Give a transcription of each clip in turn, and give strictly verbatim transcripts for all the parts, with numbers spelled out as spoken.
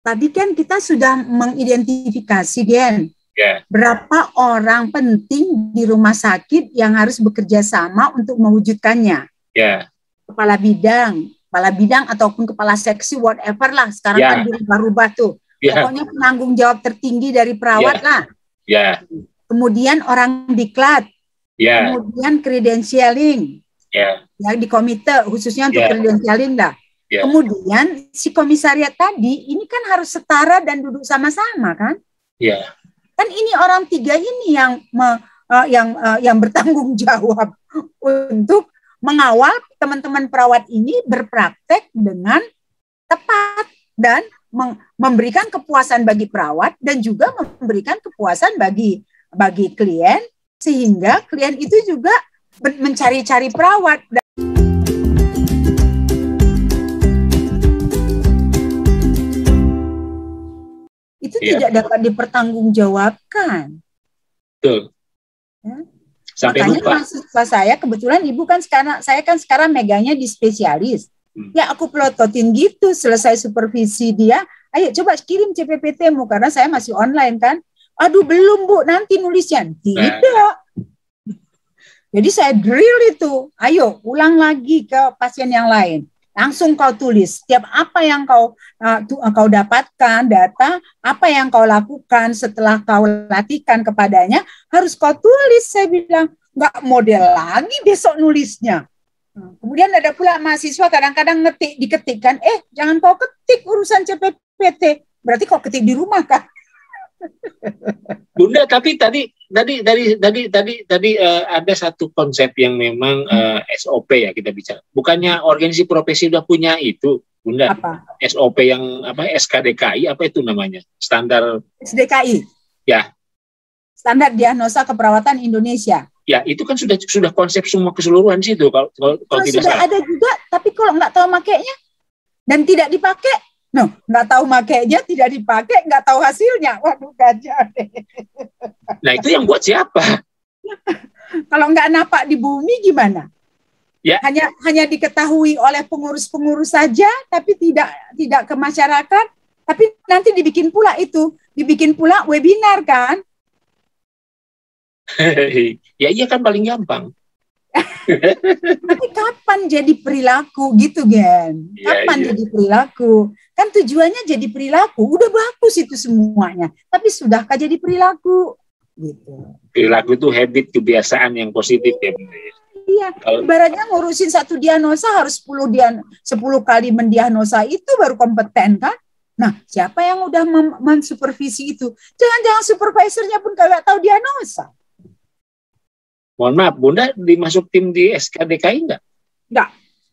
tadi kan kita sudah mengidentifikasi, Gen, yeah. berapa orang penting di rumah sakit yang harus bekerja sama untuk mewujudkannya. Yeah. Kepala bidang, kepala bidang ataupun kepala seksi, whatever lah. Sekarang yeah. kan dirubah-rubah tuh. Yeah. Pokoknya penanggung jawab tertinggi dari perawat yeah. lah. Yeah. Kemudian orang diklat. Yeah. Kemudian credentialing. Yeah. Ya, di komite khususnya untuk yeah. credentialing lah. Yeah. Kemudian si komisariat tadi ini kan harus setara dan duduk sama-sama kan? Iya. Yeah. Kan ini orang tiga ini yang me, uh, yang uh, yang bertanggung jawab untuk mengawal teman-teman perawat ini berpraktek dengan tepat dan memberikan kepuasan bagi perawat dan juga memberikan kepuasan bagi bagi klien sehingga klien itu juga mencari-cari perawat. Itu yeah. tidak dapat dipertanggungjawabkan. Betul. Ya. Sampai Makanya lupa. mahasiswa saya kebetulan ibu kan sekarang saya kan sekarang megangnya di spesialis. Hmm. Ya aku pelototin gitu selesai supervisi dia. Ayo coba kirim C P P T-mu karena saya masih online kan. Aduh belum Bu, nanti nulisnya. Tidak. Nah. Jadi saya drill itu. Ayo ulang lagi ke pasien yang lain. Langsung kau tulis setiap apa yang kau uh, tu, uh, kau dapatkan data, apa yang kau lakukan setelah kau latihkan kepadanya harus kau tulis. Saya bilang nggak model lagi besok nulisnya. Nah, kemudian ada pula mahasiswa kadang-kadang ngetik diketikkan, eh jangan kau ketik urusan C P P T, berarti kau ketik di rumah kan? Bunda, tapi tadi tadi tadi tadi tadi tadi uh, ada satu konsep yang memang uh, S O P ya kita bicara. Bukannya organisasi profesi udah punya itu, Bunda? Apa? S O P yang apa? S K D K I apa itu namanya? Standar S D K I. Ya. Standar Diagnosa Keperawatan Indonesia. Ya, itu kan sudah sudah konsep semua keseluruhan situ kalau kalau, kalau tidak sudah salah. Ada juga, tapi kalau nggak tahu makainya dan tidak dipakai. No, nggak tahu makainya, tidak dipakai, nggak tahu hasilnya. Waduh, gajah deh. Nah, itu yang buat siapa? Kalau nggak napak di bumi gimana? Ya. Hanya hanya diketahui oleh pengurus-pengurus saja, tapi tidak tidak ke masyarakat. Tapi nanti dibikin pula itu, dibikin pula webinar kan? Ya iya kan paling gampang. Tapi kapan jadi perilaku gitu, Gen? Kapan ya, ya. jadi perilaku? Kan tujuannya jadi perilaku, udah bagus itu semuanya. Tapi sudahkah jadi perilaku? Gitu. Perilaku itu habit, kebiasaan yang positif ya. Iya, Kalau, ibaratnya ngurusin satu diagnosa harus sepuluh dian sepuluh kali mendiagnosa itu baru kompeten kan? Nah, siapa yang udah mensupervisi itu? Jangan-jangan supervisornya pun kagak tahu diagnosa. Mohon maaf, Bunda dimasuk tim di S K D K I enggak? Enggak.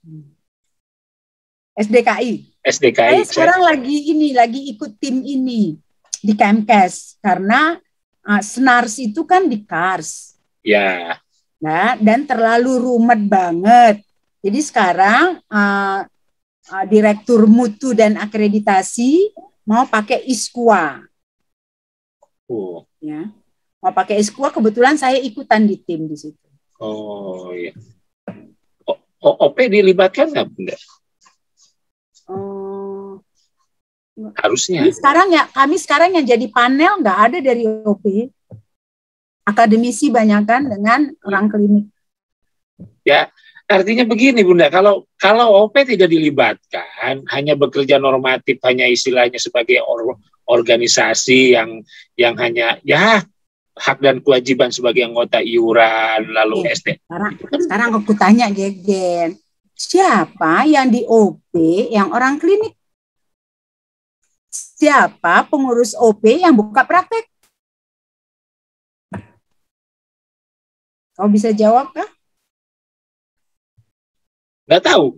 S D K I. S D K I. Saya sekarang saya... lagi ini, lagi ikut tim ini di Kemkes karena uh, SNARS itu kan di Kars. Ya. Nah, dan terlalu rumet banget. Jadi sekarang uh, uh, Direktur Mutu dan Akreditasi mau pakai ISKUA. Oh. Ya. Mau pakai ISKUA, kebetulan saya ikutan di tim di situ. Oh iya. O P dilibatkan nggak, Bunda? Oh, harusnya. Kami sekarang ya, kami sekarang yang jadi panel nggak ada dari O P. Akademisi banyakkan dengan orang klinik. Ya, artinya begini, Bunda. Kalau kalau O P tidak dilibatkan, hanya bekerja normatif, hanya istilahnya sebagai or, organisasi yang yang hanya ya hak dan kewajiban sebagai anggota iuran, lalu Oke, S D. Sekarang, sekarang aku tanya, Gegen, siapa yang di O P yang orang klinik? Siapa pengurus O P yang buka praktek? Kau bisa jawab kah? Nggak tahu.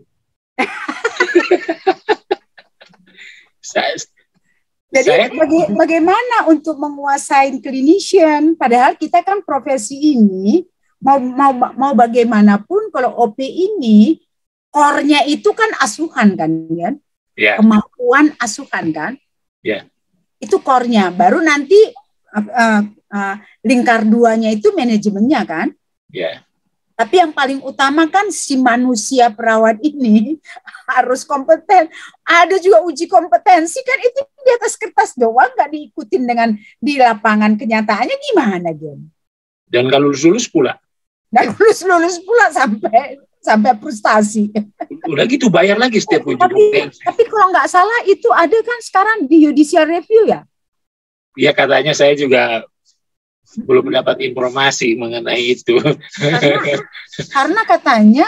Saya, Jadi saya, baga bagaimana untuk menguasai clinician? Padahal kita kan profesi ini mau mau mau bagaimanapun kalau O P ini core-nya itu kan asuhan kan, kan? Ya. Kemampuan asuhan kan? Ya. Itu core-nya. Baru nanti uh, uh, lingkar duanya itu manajemennya kan? Ya. Tapi yang paling utama kan si manusia perawat ini harus kompeten. Ada juga uji kompetensi kan, itu di atas kertas doang, nggak diikutin dengan di lapangan kenyataannya gimana, Gen? Dan kalau lulus-lulus pula. Dan lulus-lulus pula sampai sampai frustasi. Udah gitu bayar lagi setiap uji tapi, kompetensi. Tapi kalau nggak salah itu ada kan sekarang di judicial review ya? Iya, katanya, saya juga belum mendapat informasi mengenai itu. Karena, karena katanya,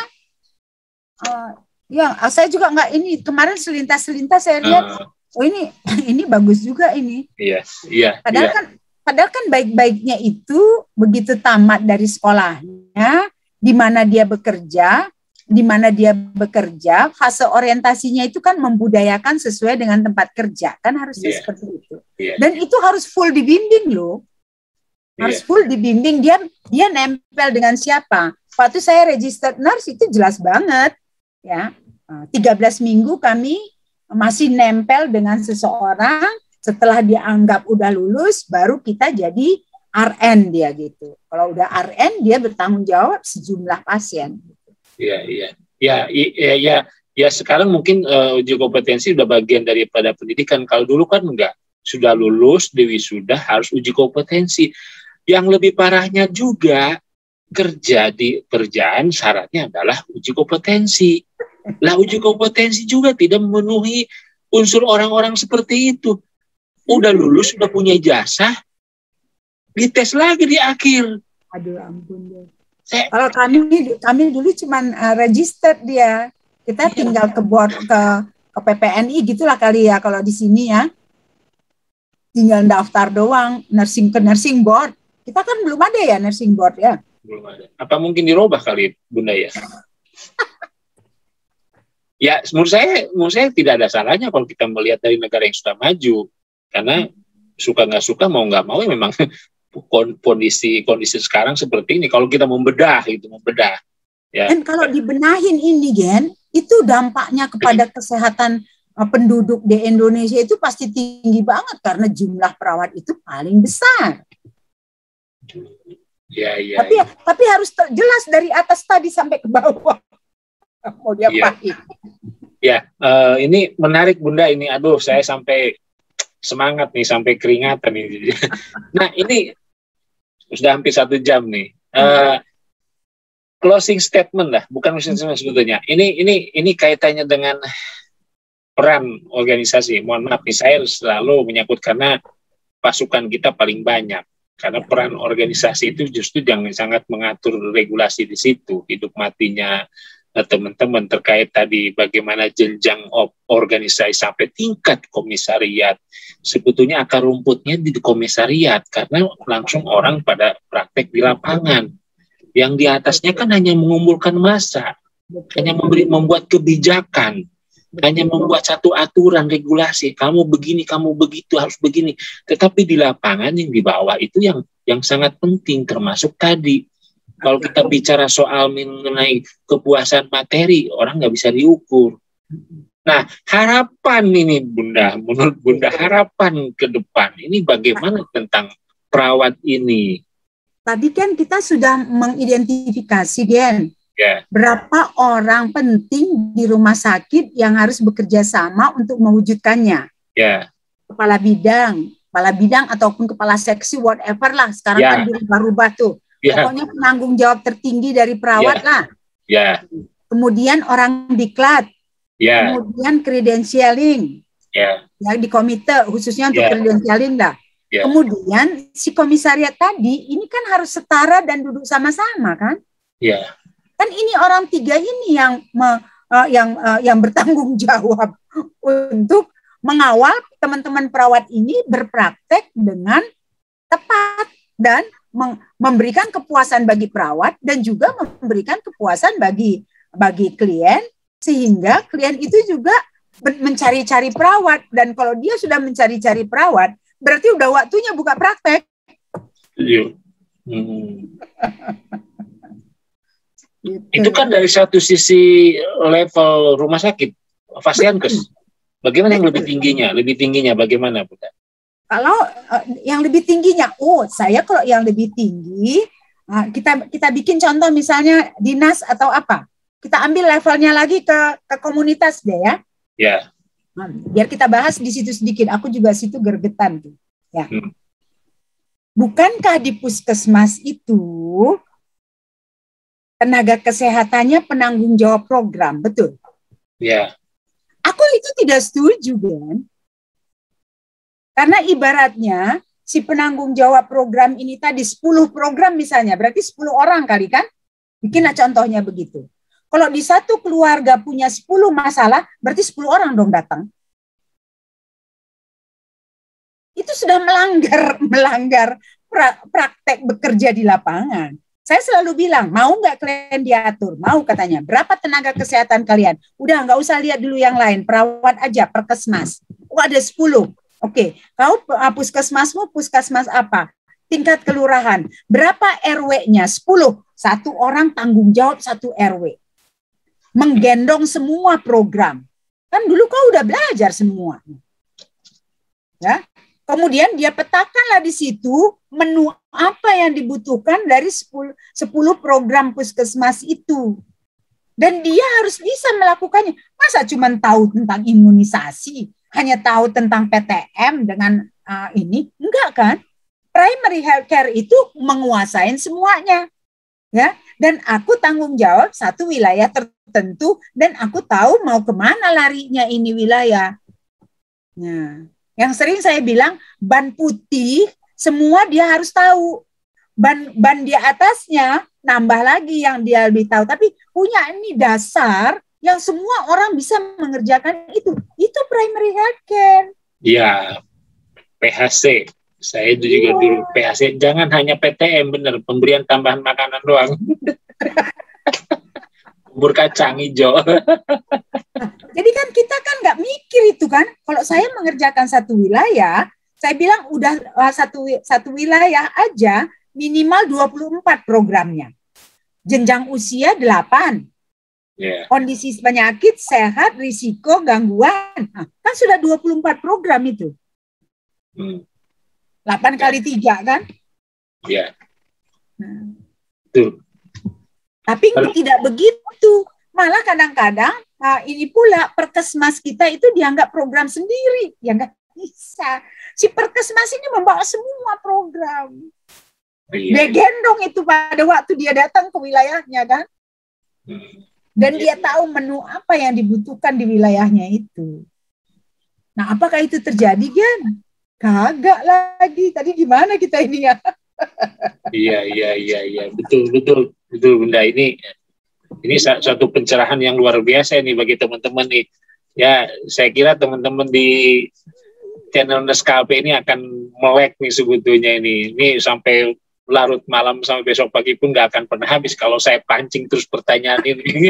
uh, ya saya juga nggak ini, kemarin selintas-selintas saya lihat, uh, oh ini ini bagus juga ini. Iya, iya. Padahal iya. kan, padahal kan baik-baiknya itu begitu tamat dari sekolahnya, di mana dia bekerja, di mana dia bekerja, fase orientasinya itu kan membudayakan sesuai dengan tempat kerja, kan harusnya yeah. seperti itu. Yeah. Dan itu harus full dibimbing loh. Harus yeah. full dibimbing, dia dia nempel dengan siapa. Waktu saya registered nurse itu jelas banget ya. tiga belas minggu kami masih nempel dengan seseorang, setelah dianggap udah lulus baru kita jadi R N dia gitu. Kalau udah R N dia bertanggung jawab sejumlah pasien. Iya, iya. Ya, iya, ya, ya sekarang mungkin uh, uji kompetensi udah bagian daripada pendidikan. Kalau dulu kan enggak. Sudah lulus, diwisuda harus uji kompetensi. Yang lebih parahnya juga, kerja di kerjaan syaratnya adalah uji kompetensi. Lah uji kompetensi juga tidak memenuhi unsur orang-orang seperti itu. Udah lulus, sudah punya ijazah, dites lagi di akhir. Aduh ampun deh. Saya, kalau kami kami dulu cuman uh, registered dia. Kita iya. tinggal ke board ke ke P P N I gitulah kali ya kalau di sini ya. Tinggal daftar doang, nursing ke nursing board. Kita kan belum ada ya nursing board ya. Belum ada. Apa mungkin dirubah kali Bunda ya? Ya, menurut saya, menurut saya tidak ada salahnya kalau kita melihat dari negara yang sudah maju. Karena suka nggak suka, mau nggak mau ya memang kondisi kondisi sekarang seperti ini. Kalau kita membedah, itu membedah. Ya. Dan kalau dibenahin ini, Gen, itu dampaknya kepada kesehatan penduduk di Indonesia itu pasti tinggi banget karena jumlah perawat itu paling besar. Ya, ya, tapi ya. tapi harus jelas dari atas tadi sampai ke bawah. Mau dia ya. Ya, uh, ini menarik Bunda ini. Aduh, saya sampai semangat nih, sampai keringatan nih. Nah, ini sudah hampir satu jam nih. Uh, closing statement lah, bukan closing statement sebetulnya. Ini ini ini kaitannya dengan peran organisasi. Mohon maaf nih, saya selalu menyangkut karena pasukan kita paling banyak. Karena peran organisasi itu justru jangan sangat mengatur regulasi di situ, hidup matinya teman-teman terkait tadi bagaimana jenjang organisasi sampai tingkat komisariat. Sebetulnya akar rumputnya di komisariat karena langsung orang pada praktek di lapangan. Yang di atasnya kan hanya mengumpulkan massa, hanya memberi, membuat kebijakan, hanya membuat satu aturan regulasi, kamu begini, kamu begitu, harus begini. Tetapi di lapangan yang di bawah itu yang yang sangat penting, termasuk tadi. Kalau kita bicara soal mengenai kepuasan materi, orang nggak bisa diukur. Nah, harapan ini Bunda, menurut Bunda, harapan ke depan, ini bagaimana tentang perawat ini? Tadi kan kita sudah mengidentifikasi, Gen. Yeah. Berapa orang penting di rumah sakit yang harus bekerja sama untuk mewujudkannya. Yeah. Kepala bidang, kepala bidang ataupun kepala seksi, whatever lah. Sekarang yeah. kan dirubah-rubah tuh. Yeah. Pokoknya penanggung jawab tertinggi dari perawat yeah. lah. Yeah. Kemudian orang diklat. Yeah. Kemudian credentialing. Yeah. Ya, di komite khususnya untuk yeah. credentialing lah. Yeah. Kemudian si komisariat tadi ini kan harus setara dan duduk sama-sama kan? Iya. Yeah. Kan ini orang tiga ini yang me, uh, yang uh, yang bertanggung jawab untuk mengawal teman-teman perawat ini berpraktek dengan tepat dan memberikan kepuasan bagi perawat dan juga memberikan kepuasan bagi bagi klien sehingga klien itu juga mencari-cari perawat dan kalau dia sudah mencari-cari perawat berarti udah waktunya buka praktek. Iya. Hmm. Gitu. Itu kan dari satu sisi level rumah sakit, Fasiankes. Bagaimana yang lebih tingginya? Lebih tingginya bagaimana, Bunda? Kalau uh, yang lebih tingginya, oh saya kalau yang lebih tinggi Nah, kita kita bikin contoh misalnya dinas atau apa. Kita ambil levelnya lagi ke ke komunitas deh ya. Ya. Nah, biar kita bahas di situ sedikit. Aku juga situ gergetan tuh. Ya. Hmm. Bukankah di puskesmas itu tenaga kesehatannya penanggung jawab program, betul? Ya. Aku itu tidak setuju, kan? Karena ibaratnya si penanggung jawab program ini tadi sepuluh program misalnya, berarti sepuluh orang kali kan? Bikinlah contohnya begitu. Kalau di satu keluarga punya sepuluh masalah, berarti sepuluh orang dong datang. Itu sudah melanggar melanggar pra, praktek bekerja di lapangan. Saya selalu bilang, mau nggak kalian diatur? Mau katanya. Berapa tenaga kesehatan kalian? Udah nggak usah lihat dulu yang lain. Perawat aja, perkesmas. Oh ada sepuluh. Oke, kau puskesmasmu puskesmas apa? Tingkat kelurahan. Berapa R W-nya? sepuluh. Satu orang tanggung jawab satu R W. Menggendong semua program. Kan dulu kau udah belajar semua. Ya. Kemudian dia petakanlah di situ menu apa yang dibutuhkan dari sepuluh program puskesmas itu. Dan dia harus bisa melakukannya. Masa cuma tahu tentang imunisasi, hanya tahu tentang P T M dengan uh, ini? Enggak kan? Primary health care itu menguasain semuanya. Ya, dan aku tanggung jawab satu wilayah tertentu dan aku tahu mau kemana larinya ini wilayah. Nah, yang sering saya bilang ban putih semua dia harus tahu. Ban ban di atasnya nambah lagi yang dia lebih tahu. Tapi punya ini dasar yang semua orang bisa mengerjakan itu. Itu primary health care. Iya, P H C. Saya itu juga yeah. Dulu P H C. Jangan hanya P T M, bener. Pemberian tambahan makanan doang. Bubur kacang hijau. Jadi kan kita kan nggak mikir itu kan. Kalau saya mengerjakan satu wilayah, saya bilang udah uh, satu satu wilayah aja minimal dua puluh empat programnya. Jenjang usia delapan. Yeah. Kondisi penyakit, sehat, risiko, gangguan. Nah, kan sudah dua puluh empat program itu. Hmm. delapan kali tiga kan? Iya. Yeah. Nah. Tuh. Tapi tidak begitu. Malah kadang-kadang uh, ini pula perkesmas kita itu dianggap program sendiri. Ya nggak bisa. Si perkesmas ini membawa semua program. Iya. Dia gendong itu pada waktu dia datang ke wilayahnya kan. Dan iya. Dia tahu menu apa yang dibutuhkan di wilayahnya itu. Nah apakah itu terjadi kan? Kagak lagi. Tadi gimana kita ini ya? Iya, iya, iya, iya. Betul, betul. Betul Bunda, ini ini satu pencerahan yang luar biasa nih bagi teman-teman nih. Ya, saya kira teman-teman di channel Neskape ini akan melek nih sebetulnya ini. Ini sampai larut malam sampai besok pagi pun nggak akan pernah habis kalau saya pancing terus pertanyaan ini.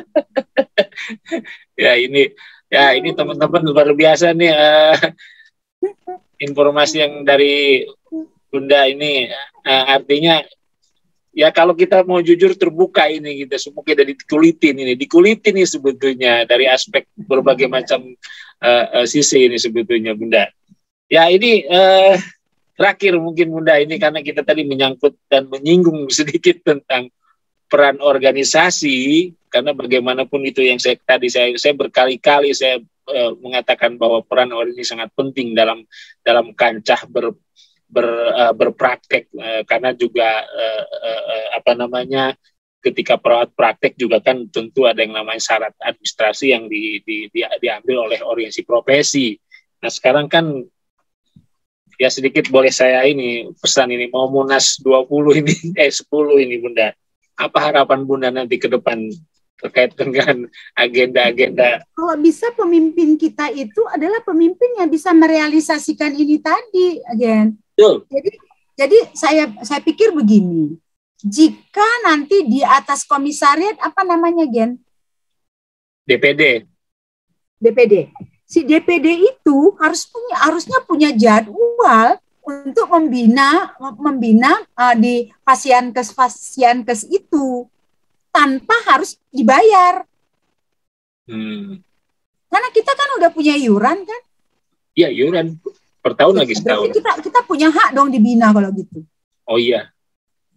Ya ini, ya ini teman-teman luar biasa nih uh, informasi yang dari Bunda ini uh, artinya. Ya kalau kita mau jujur terbuka ini kita semua kita dikulitin ini dikulitin ini sebetulnya dari aspek berbagai macam uh, uh, sisi ini sebetulnya Bunda. Ya ini uh, terakhir mungkin Bunda ini karena kita tadi menyangkut dan menyinggung sedikit tentang peran organisasi karena bagaimanapun itu yang saya tadi saya saya berkali-kali saya uh, mengatakan bahwa peran organisasi sangat penting dalam dalam kancah ber Ber, uh, berpraktek uh, karena juga uh, uh, uh, apa namanya ketika perawat praktek juga kan tentu ada yang namanya syarat administrasi yang di, di, di, diambil oleh organisasi profesi. Nah sekarang kan ya sedikit boleh saya ini pesan ini mau Munas dua puluh ini eh sepuluh ini Bunda. Apa harapan Bunda nanti ke depan terkait dengan agenda-agenda? Kalau bisa pemimpin kita itu adalah pemimpin yang bisa merealisasikan ini tadi, Agen. Jadi, jadi saya saya pikir begini, jika nanti di atas komisariat apa namanya Gen? D P D. D P D. Si D P D itu harus punya harusnya punya jadwal untuk membina membina uh, di pasienkes pasienkes itu tanpa harus dibayar. Hmm. Karena kita kan udah punya iuran kan? Iya iuran. Per tahun lagi setahun. Kita kita punya hak dong dibina kalau gitu. Oh iya.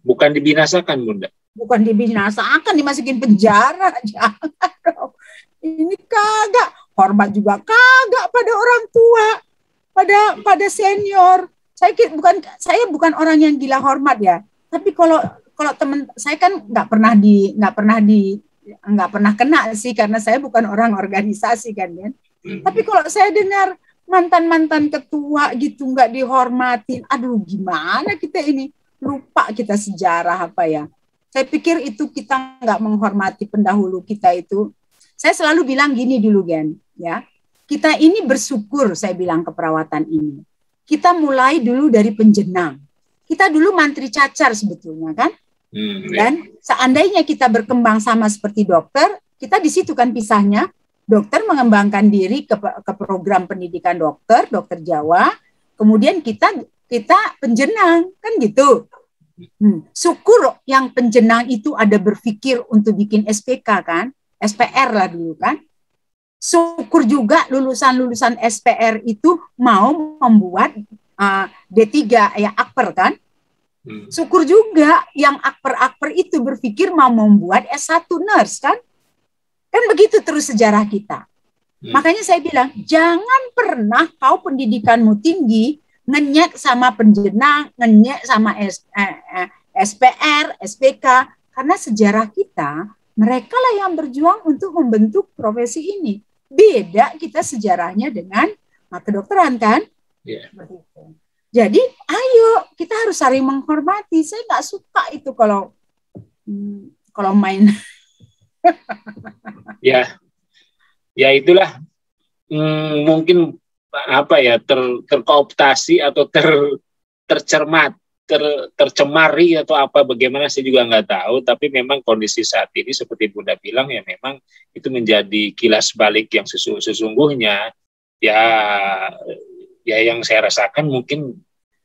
bukan dibinasakan, Bunda. Bukan dibinasakan, dimasukin penjara. Jangan dong. Ini kagak. Hormat juga kagak pada orang tua, pada pada senior. Saya bukan saya bukan orang yang gila hormat ya. Tapi kalau kalau teman saya kan nggak pernah di nggak pernah di nggak pernah kena sih karena saya bukan orang organisasi kan ya. Hmm. Tapi kalau saya dengar mantan-mantan ketua gitu nggak dihormatin, aduh gimana kita ini, lupa kita sejarah apa ya. Saya pikir itu kita nggak menghormati pendahulu kita itu. Saya selalu bilang gini dulu Gen, ya. Kita ini bersyukur, saya bilang keperawatan ini. Kita mulai dulu dari penjenang. Kita dulu mantri cacar sebetulnya kan. Hmm, Dan seandainya kita berkembang sama seperti dokter, kita di situ kan pisahnya. Dokter mengembangkan diri ke, ke program pendidikan dokter, dokter Jawa. Kemudian kita kita penjenang kan gitu. Hmm. Syukur yang penjenang itu ada berpikir untuk bikin S P K kan, S P R lah dulu kan. Syukur juga lulusan-lulusan S P R itu mau membuat uh, D tiga ya akper kan. Hmm. Syukur juga yang akper-akper itu berpikir mau membuat S satu nurse kan. Kan begitu terus sejarah kita. Hmm. Makanya saya bilang jangan pernah kau pendidikanmu tinggi ngenyek sama penjenang, ngenyek sama S, eh, eh, S P R, S P K, karena sejarah kita, mereka lah yang berjuang untuk membentuk profesi ini. Beda kita sejarahnya dengan nah, kedokteran kan? Yeah. Jadi, ayo kita harus saling menghormati. Saya nggak suka itu kalau hmm, kalau main. ya, ya itulah hmm, mungkin apa ya ter, terkooptasi atau ter, tercermat, ter, tercemari atau apa bagaimana saya juga nggak tahu. Tapi memang kondisi saat ini seperti Bunda bilang ya memang itu menjadi kilas balik yang sesu, sesungguhnya ya ya yang saya rasakan mungkin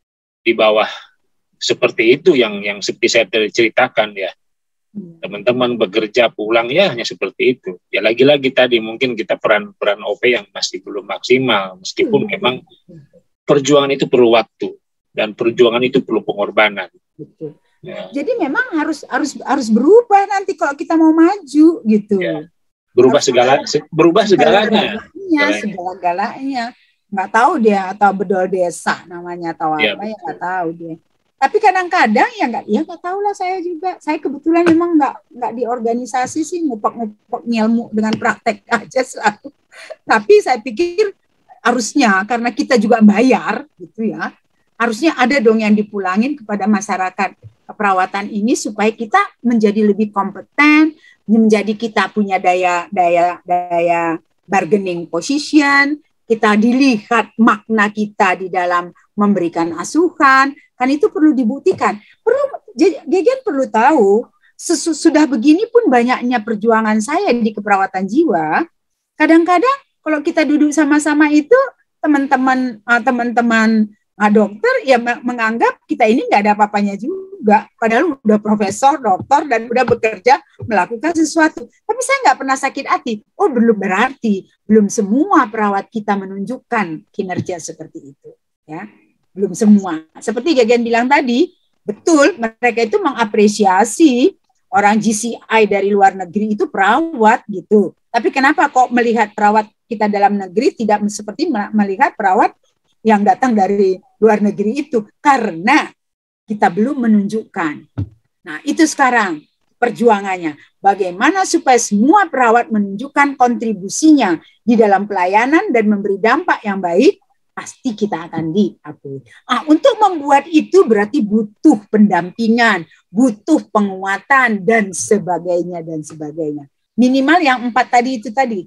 di bawah seperti itu yang yang seperti saya ceritakan ya. Teman-teman bekerja pulang ya hanya seperti itu. Ya lagi-lagi tadi mungkin kita peran-peran O P yang masih belum maksimal meskipun hmm. memang perjuangan itu perlu waktu dan perjuangan itu perlu pengorbanan. Betul. Ya. Jadi memang harus harus harus berubah nanti kalau kita mau maju gitu. Ya. Berubah harus segala se, berubah segalanya. Segalanya, segala-galanya. Nggak tahu dia atau bedol desa namanya atau ya, apa ya nggak tahu dia. Tapi kadang-kadang ya nggak, ya nggak tahu lah saya juga. Saya kebetulan memang nggak nggak di organisasi sih, ngupak-ngupak ngilmu dengan praktek aja selalu. Tapi saya pikir harusnya karena kita juga bayar gitu ya, harusnya ada dong yang dipulangin kepada masyarakat keperawatan ini supaya kita menjadi lebih kompeten, menjadi kita punya daya daya daya bargaining position, kita dilihat makna kita di dalam memberikan asuhan. Kan itu perlu dibuktikan. Perlu, Gegen perlu tahu, sesudah begini pun banyaknya perjuangan saya di keperawatan jiwa. Kadang-kadang kalau kita duduk sama-sama itu, teman-teman teman-teman dokter ya menganggap kita ini nggak ada apa-apanya juga. Padahal udah profesor, dokter, dan udah bekerja melakukan sesuatu. Tapi saya nggak pernah sakit hati. Oh, belum berarti belum semua perawat kita menunjukkan kinerja seperti itu. Ya. Belum semua. Seperti Gegen bilang tadi, betul mereka itu mengapresiasi orang G C I dari luar negeri itu perawat gitu. Tapi kenapa kok melihat perawat kita dalam negeri tidak seperti melihat perawat yang datang dari luar negeri itu? Karena kita belum menunjukkan. Nah, itu sekarang perjuangannya. Bagaimana supaya semua perawat menunjukkan kontribusinya di dalam pelayanan dan memberi dampak yang baik, pasti kita akan diakui. Ah, untuk membuat itu berarti butuh pendampingan, butuh penguatan dan sebagainya dan sebagainya. Minimal yang empat tadi itu tadi.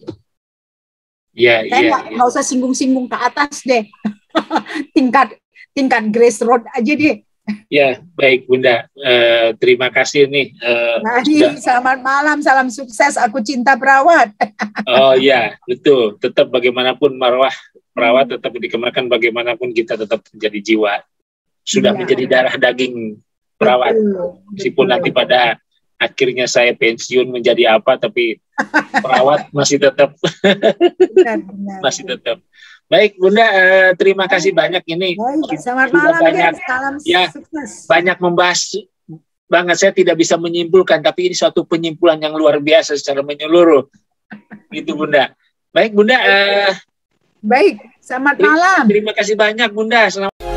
Iya, iya. Nggak ya. usah singgung-singgung ke atas deh. tingkat tingkat grace road aja deh. Ya, baik Bunda. Uh, terima kasih nih. Uh, Nadi, selamat malam, salam sukses. Aku cinta perawat. Oh iya, betul. Tetap bagaimanapun marwah perawat tetap dikembangkan, bagaimanapun kita tetap menjadi jiwa. Sudah ya. menjadi darah daging perawat. Betul, meskipun betul. nanti pada akhirnya saya pensiun menjadi apa, tapi perawat masih tetap. benar, benar, masih tetap. Baik Bunda, uh, terima kasih banyak ini. Baik, selamat malam banyak, salam ya, sukses. Banyak membahas banget. Saya tidak bisa menyimpulkan, tapi ini suatu penyimpulan yang luar biasa secara menyeluruh. Gitu Bunda. Baik Bunda. Uh, Baik, selamat terima, malam. Terima kasih banyak Bunda. Selamat